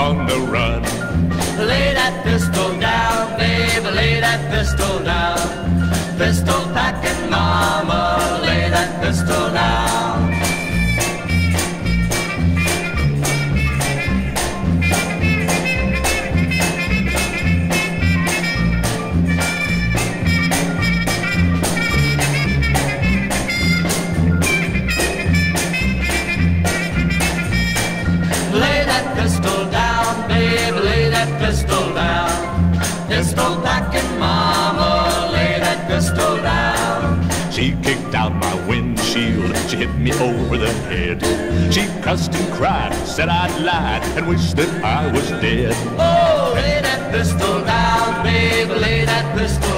on the run. Lay that pistol down, baby, lay that pistol down. Pistol packing mama, lay that pistol down. Lay that pistol down, baby, lay that pistol down. Pistol packing mama, lay that pistol down. She kicked out my windshield, she hit me over the head. She cussed and cried, said I'd lied, and wished that I was dead. Oh, lay that pistol down, baby, lay that pistol